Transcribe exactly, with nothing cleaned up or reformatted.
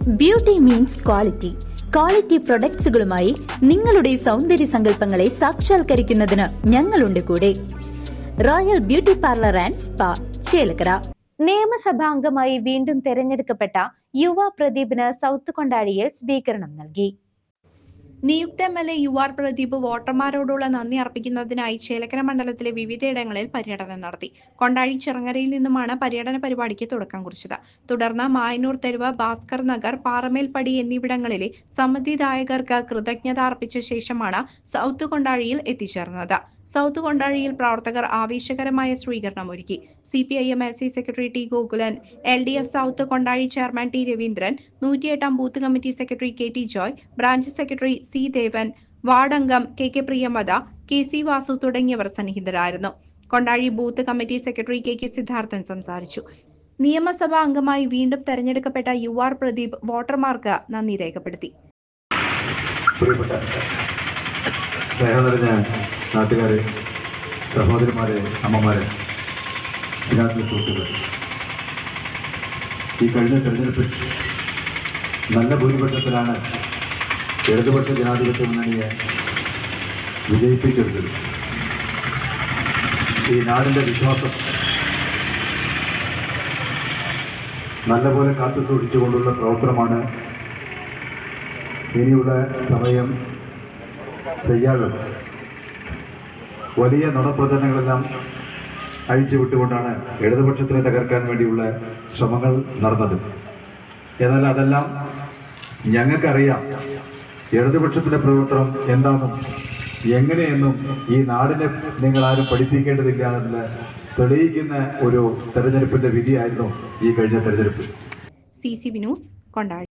Beauty means quality. Quality പ്രൊഡക്ട്സുകളുമായി നിങ്ങളുടെ സൗന്ദര്യ സങ്കല്പങ്ങളെ സാക്ഷാത്കരിക്കുന്നതിന് ഞങ്ങളുണ്ട് കൂടെ. Royal beauty parlour and spa, Chelakkara. നിയമസഭാംഗമായി വീണ്ടും തെരഞ്ഞെടുക്കപ്പെട്ട യുവ പ്രദീപിന് സൗത്ത് കൊണ്ടാഴിയിൽ സ്വീകരണം നൽകി. നിയുക്ത M L A U R Pradeep വോട്ടർമാരോടുള്ള നന്ദി അർപ്പിക്കുന്നതിനായി ചേലക്കര മണ്ഡലത്തിലെ വിവിധയിടങ്ങളിൽ പര്യടനം നടത്തി. കൊണ്ടാഴി ചിറങ്ങരയിൽ നിന്നുമാണ് പര്യടന പരിപാടിക്ക് തുടക്കം കുറിച്ചത്. തുടർന്ന് മായന്നൂർ തെരുവ്, ഭാസ്കർ നഗർ, പാറമേൽപ്പടി എന്നിവിടങ്ങളിലെ സമ്മതിദായകർക്ക് കൃതജ്ഞത അർപ്പിച്ച ശേഷമാണ് സൗത്ത് കൊണ്ടാഴിയിൽ എത്തിച്ചേർന്നത്. സൗത്ത് കൊണ്ടാഴിയിൽ പ്രവർത്തകർ ആവേശകരമായ സ്വീകരണം ഒരുക്കി. C P I M L C secretary T Gokulan, L D F south Kondazhi chairman T Raveendran, നൂറ്റിയെട്ടാം booth committee secretary K T Joy, branch secretary C Devan, വാർഡംഗം K K Priyamatha, K C Vasu തുടങ്ങിയവർ സന്നിഹിതരായിരുന്നു. Kondazhi booth committee secretary K K Siddharthan സംസാരിച്ചു. നിയമസഭാ അംഗമായി വീണ്ടും തെരഞ്ഞെടുക്കപ്പെട്ട U R Pradeep വോട്ടർമാർക്ക് നന്ദി രേഖപ്പെടുത്തി. നാട്ടുകാരെ, സഹോദരിമാരെ, അമ്മമാരെ, സുഹൃത്തുക്കൾ, ഈ കഴിഞ്ഞ തെരഞ്ഞെടുപ്പിൽ നല്ല ഭൂരിപക്ഷത്തിലാണ് ഇടതുപക്ഷ ജനാധിപത്യ മുന്നണിയെ വിജയിപ്പിച്ചെടുത്തത്. ഈ നാടിൻ്റെ വിശ്വാസം നല്ലപോലെ കാത്തു സൂക്ഷിച്ചുകൊണ്ടുള്ള പ്രവർത്തനമാണ് ഇനിയുള്ള സമയം ചെയ്യാതെ. വലിയ നുണപ്രചരണങ്ങളെല്ലാം അഴിച്ചുവിട്ടുകൊണ്ടാണ് ഇടതുപക്ഷത്തിനെ തകർക്കാൻ വേണ്ടിയുള്ള ശ്രമങ്ങൾ നടന്നത്. എന്നാൽ അതെല്ലാം ഞങ്ങൾക്കറിയാം. ഇടതുപക്ഷത്തിൻ്റെ പ്രവർത്തനം എന്താണെന്നും എങ്ങനെയെന്നും ഈ നാടിനെ നിങ്ങളാരും പഠിപ്പിക്കേണ്ടതില്ല എന്നുള്ള തെളിയിക്കുന്ന ഒരു തെരഞ്ഞെടുപ്പിൻ്റെ വിധിയായിരുന്നു ഈ കഴിഞ്ഞ തെരഞ്ഞെടുപ്പ്. C C B news, Kondazhy.